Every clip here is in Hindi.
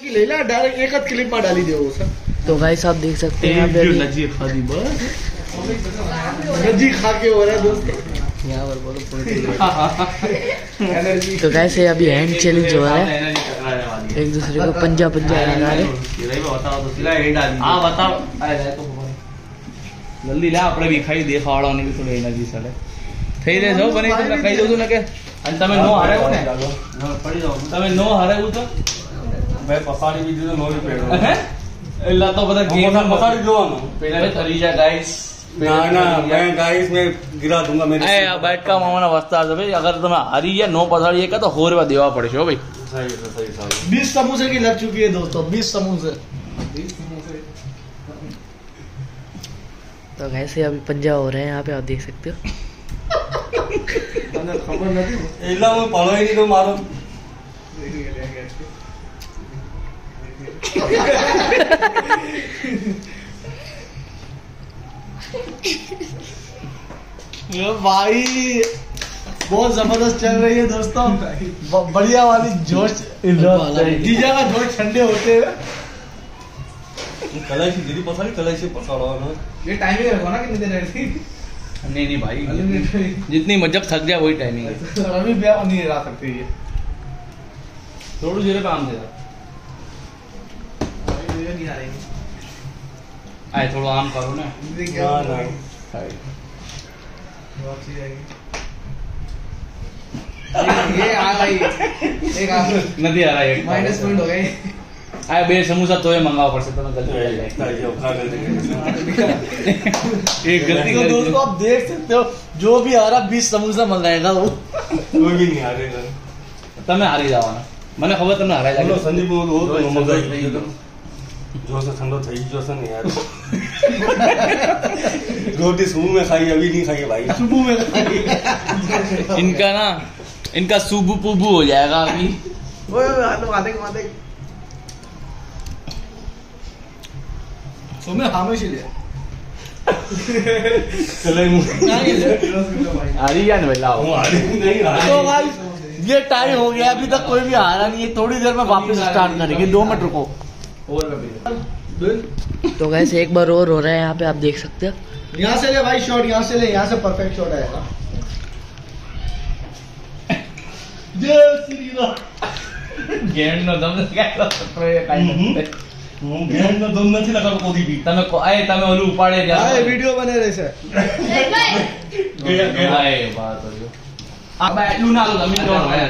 लेला डायरेक्ट एक हाथ क्लिप में डाली देवो सर। तो गाइस आप देख सकते हैं यहाँ पे नजी खा के हो रहा है दोस्तों यहाँ पर बोलो। तो गाइस अभी हैंड चैलेंज हो रहा है, एक दूसरे को पंजा लगा रहे। जल्दी ला આપણે બી ખાઈ દેખાડવાની બી થોડી એનર્જી સડે થઈ રહે જો બની તમને કહી દઉં છું ને કે અને તમે નો હારેવો ને પડી જાવ તમે નો હારેવું તો ભાઈ પસાડી બી દીધો નો બી પેડો એલા તો બધા ગેમ પસાડી જોવાનો પેલા તરી જા ગાઈસ ना ना मैं गाइस में गिरा दूंगा मेरे ए आ बैठ का मामाना वस्तार છે ભાઈ अगर તમે હારી ગયા नो પસાડી ગયા તો 100 રૂપિયા દેવા પડશે હો ભાઈ। सही 20 समोसे की लग चुकी है दोस्तों, 20 समोसे। तो गाइस अभी पंजा हो रहे हैं यहाँ पे, आप देख सकते हो। खबर नहीं एला मैं पढ़ो ही नहीं तो मारो भाई बहुत जबरदस्त चल रही है दोस्तों, बढ़िया वाली जोश। जीजा का जोश ठंडे होते हुए कलाई से गिरी पसाड़ी, कलाई से पसाड़ा ना। ये टाइमिंग रखो ना कितनी देर रहती। नहीं भाई जितनी जब थक जाए वही टाइमिंग है। अभी ब्याह नहीं रह सकते ये थोड़ा जीरे पे आम दे दो नहीं आ रही आए थोड़ा आम करो ना ना ये आ गई एक नहीं आ रहा है माइनस पॉइंट हो गए। आए बे समोसा तो मंगावा पड़ सकता मैं गलती एक गलती तो दोस्तों आप देख सकते हो जो भी आ रहा 20 समोसा मंगाएगा वो कोई भी नहीं हारेगा। તમે હારી જવાના મને ખબર તમને હારાઈ बोलो લાગે संदीप बोलो तो मजा ही जो से ठंडो થઈ जो से नहीं यार रोटी सुबह में खाई अभी नहीं खाई भाई, सुबह में खाई। इनका ना इनका सूबू पूबू हो जाएगा अभी। ओए आते सुबह खामोशी ले चले हारी या नहीं लाओ नहीं तो गाइस ये टाइम हो गया, अभी तक कोई भी हारा नहीं है। थोड़ी देर में वापस स्टार्ट करेंगे, 2 मिनट रुको। तो गाइस एक बार और हो रहा है यहाँ पे, आप देख सकते हो। यहाँ से ले भाई शॉट, यहाँ से ले, यहाँ से परफेक्ट शॉट आएगा। जय श्री राम। ગેમ નો દમ કાઈ કાઈ गेम में दम नहीं लगा कोई भी તમે આય તમે ઓલું ઉપાડે आए જા वीडियो बने रहे से આય વાત હો આ બે એટલું ના લો જમીન જોડ હે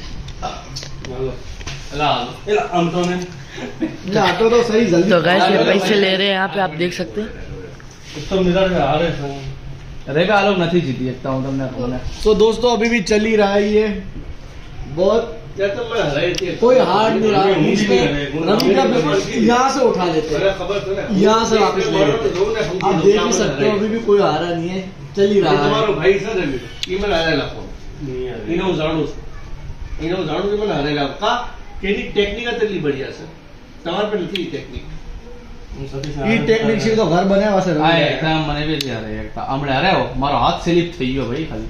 લા एला हम तो ने ना तो सही जल्दी। तो गाइस ये पैसे ले रहे हैं यहाँ पे, आप देख सकते हो। तो मिरर में हारे રેબે આ લોગ નથી જીતી શકતા હું તમને કહું ને तो दोस्तों अभी भी चल ही रहा है ये, बहुत कोई हार्ड नहीं रहा। रवि का पेपर यहाँ से उठा लेते हैं, यहाँ से वापस ले लेते हैं। आप देख ही सकते हो अभी भी कोई हारा नहीं है, चल ही रहा है। भाई सर ईमेल आलेला फोन इनो जाणू કે મને હારેલા કા કેની ટેકનિક એટલી बढ़िया છે તમાર પર નથી ટેકનિક ये टेक्निक से तो घर बनाया से આય એકદમ મને બી યાર એકતા હમણે હાર્યો મારો હાથ સ્લીપ થઈ ગયો ભાઈ ખાલી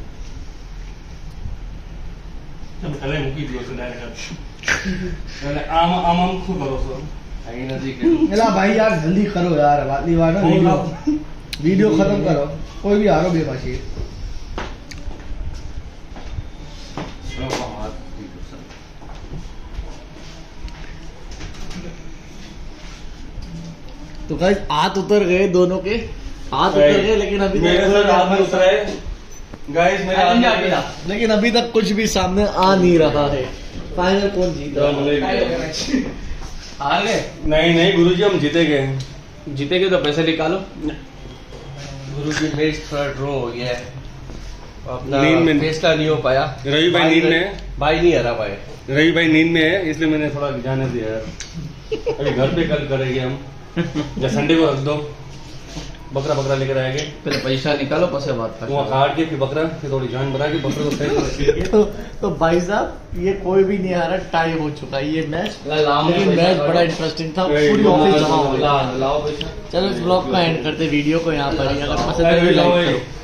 सब कले मुकी दियो से डायरेक्ट એટલે આમ શું કરો છો આઈ નથી કે एला भाई यार जल्दी करो यार, वाली बात है वीडियो खत्म करो, कोई भी हारो बेबाशी। तो गाइस हाथ उतर गए दोनों के, हाथ उतर गए लेकिन अभी मेरे सर हाथ में उतरा है गाइस मेरे हाथ में लेकिन अभी तक कुछ भी सामने आ नहीं रहा है। फाइनल कौन जीता? हार गए नहीं गुरुजी हम जीते गए। जीतेगे तो पैसे निकालो गुरुजी मैच थोड़ा ड्रॉ हो गया है, अपना नींद में फैसला नहीं हो पाया। रवि भाई नींद में है, भाई नहीं हरा पाए। रवि भाई नींद में है इसलिए मैंने थोड़ा जाने दिया यार। अभी घर पे कल करेंगे हम या संडे को रख दो, बकरा लेकर आएंगे, पहले पैसा निकालो પછી વાત वहाँ કરશું काट के फिर बकरा फिर थोड़ी जान बना के बकरे को फेंक तो भाई साहब ये कोई भी नहीं हारा, टाइम हो चुका है ये मैच। लेकिन मैच बड़ा इंटरेस्टिंग था, पूरी ऑफिस जमा हो गई। લાવો પૈસા चलो इस ब्लॉग को एंड करते, वीडियो को यहाँ पर ही। अगर पसंद आई तो लाइक करो।